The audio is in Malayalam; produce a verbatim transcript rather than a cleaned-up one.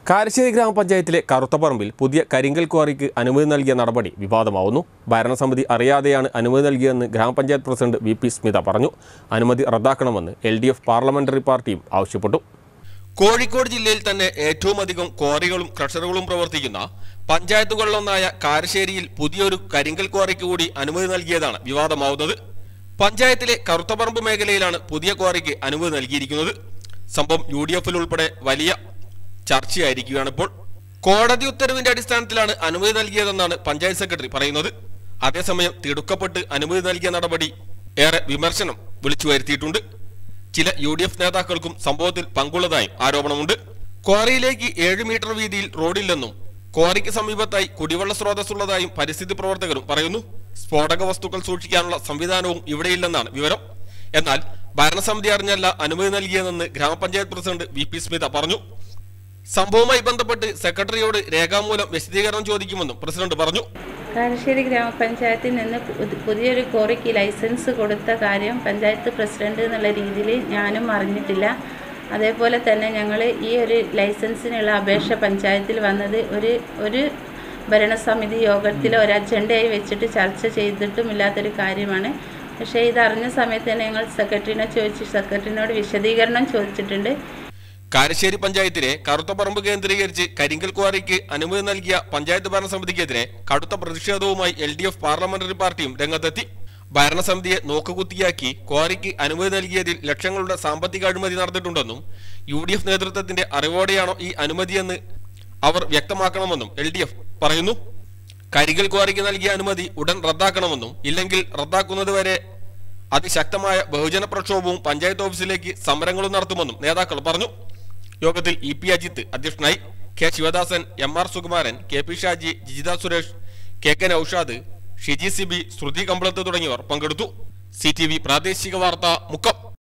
കാരശ്ശേരി ഗ്രാമപഞ്ചായത്തിലെ കറുത്തപ്പറമ്പിൽ പുതിയ കരിങ്കൽ ക്വാറിക്ക് അനുമതി നൽകിയ നടപടി വിവാദമാവുന്നു. ഭരണസമിതി അറിയാതെയാണ് അനുമതി നൽകിയതെന്ന് ഗ്രാമപഞ്ചായത്ത് പ്രസിഡന്റ് വി പി സ്മിത പറഞ്ഞു. അനുമതി റദ്ദാക്കണമെന്ന് എൽ ഡി എഫ് പാർലമെന്ററി പാർട്ടിയും ആവശ്യപ്പെട്ടു. കോഴിക്കോട് ജില്ലയിൽ തന്നെ ഏറ്റവും അധികം ക്വാറികളും ക്രഷറുകളും പ്രവർത്തിക്കുന്ന പഞ്ചായത്തുകളിലൊന്നായ കാരശ്ശേരിയിൽ പുതിയൊരു കരിങ്കൽ ക്വാറിക്ക് കൂടി അനുമതി നൽകിയതാണ് വിവാദമാവുന്നത്. പഞ്ചായത്തിലെ കറുത്തപ്പറമ്പ് മേഖലയിലാണ് പുതിയ ക്വാറിക്ക് അനുമതി നൽകിയിരിക്കുന്നത്. സംഭവം യു ഡി എഫിൽ ഉൾപ്പെടെ വലിയ ചർച്ചയായിരിക്കുകയാണ്. ഇപ്പോൾ കോടതി ഉത്തരവിന്റെ അടിസ്ഥാനത്തിലാണ് അനുമതി നൽകിയതെന്നാണ് പഞ്ചായത്ത് സെക്രട്ടറി പറയുന്നത്. അതേസമയം തിടുക്കപ്പെട്ട് അനുമതി നൽകിയ നടപടി ഏറെ വിമർശനം വിളിച്ചു വരുത്തിയിട്ടുണ്ട്. ചില യു ഡി എഫ് നേതാക്കൾക്കും സംഭവത്തിൽ പങ്കുള്ളതായും ആരോപണമുണ്ട്. ക്വാറിയിലേക്ക് ഏഴ് മീറ്റർ വീതിയിൽ റോഡില്ലെന്നും ക്വാറിക്ക് സമീപത്തായി കുടിവെള്ള സ്രോതസ്സുള്ളതായും പരിസ്ഥിതി പ്രവർത്തകരും പറയുന്നു. സ്ഫോടക വസ്തുക്കൾ സൂക്ഷിക്കാനുള്ള സംവിധാനവും ഇവിടെയില്ലെന്നാണ് വിവരം. എന്നാൽ ഭരണസമിതി അറിഞ്ഞല്ല അനുമതി നൽകിയതെന്ന് ഗ്രാമപഞ്ചായത്ത് പ്രസിഡന്റ് വി പി സ്മിത പറഞ്ഞു. സംഭവവുമായി ബന്ധപ്പെട്ട് സെക്രട്ടറിയോട് രേഖാമൂലം വിശദീകരണം ചോദിക്കുമെന്നും പ്രസിഡന്റ് പറഞ്ഞു. കാരശ്ശേരി ഗ്രാമപഞ്ചായത്തിൽ നിന്ന് പുതിയൊരു ക്വാറിക്ക് ലൈസൻസ് കൊടുത്ത കാര്യം പഞ്ചായത്ത് പ്രസിഡന്റ് എന്നുള്ള രീതിയിൽ ഞാനും അറിഞ്ഞിട്ടില്ല. അതേപോലെ തന്നെ ഞങ്ങൾ ഈ ഒരു ലൈസൻസിനുള്ള അപേക്ഷ പഞ്ചായത്തിൽ വന്നത് ഒരു ഒരു ഭരണസമിതി യോഗത്തിലോ ഒരു അജണ്ടയായി വെച്ചിട്ട് ചർച്ച ചെയ്തിട്ടുമില്ലാത്തൊരു കാര്യമാണ്. പക്ഷേ ഇതറിഞ്ഞ സമയത്ത് തന്നെ ഞങ്ങൾ സെക്രട്ടറിനെ ചോദിച്ച് സെക്രട്ടറിനോട് വിശദീകരണം ചോദിച്ചിട്ടുണ്ട്. കാരശ്ശേരി പഞ്ചായത്തിലെ കറുത്തപ്പറമ്പ് കേന്ദ്രീകരിച്ച് കരിങ്കൽ ക്വാറിക്ക് അനുമതി നൽകിയ പഞ്ചായത്ത് ഭരണസമിതിക്കെതിരെ കടുത്ത പ്രതിഷേധവുമായി എൽ ഡി എഫ് പാർലമെന്ററി പാർട്ടിയും രംഗത്തെത്തി. ഭരണസമിതിയെ നോക്കുകുത്തിയാക്കി ക്വാറിക്ക് അനുമതി നൽകിയതിൽ ലക്ഷങ്ങളുടെ സാമ്പത്തിക അഴിമതി നടന്നിട്ടുണ്ടെന്നും യു ഡി എഫ് നേതൃത്വത്തിന്റെ അറിവോടെയാണോ ഈ അനുമതിയെന്ന് അവർ വ്യക്തമാക്കണമെന്നും എൽ ഡി എഫ് പറയുന്നു. കരിങ്കൽ ക്വാറിക്ക് നൽകിയ അനുമതി ഉടൻ റദ്ദാക്കണമെന്നും ഇല്ലെങ്കിൽ റദ്ദാക്കുന്നതുവരെ അതിശക്തമായ ബഹുജന പ്രക്ഷോഭവും പഞ്ചായത്ത് ഓഫീസിലേക്ക് സമരങ്ങളും നടത്തുമെന്നും നേതാക്കൾ പറഞ്ഞു. യോഗത്തിൽ ഇ പി അജിത്ത് അധ്യക്ഷനായി. K Sivadasan, M R Sukumaran, K P Shaji, Jijitha Suresh, K K Noushad, Shiji Sibi, Sruthi Kampalath തുടങ്ങിയവർ പങ്കെടുത്തു. സി ടി വി പ്രാദേശിക വാർത്ത മുക്കം.